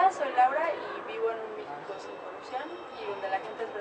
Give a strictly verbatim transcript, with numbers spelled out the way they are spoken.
Hola, soy Laura y vivo en un México sin corrupción y donde la gente es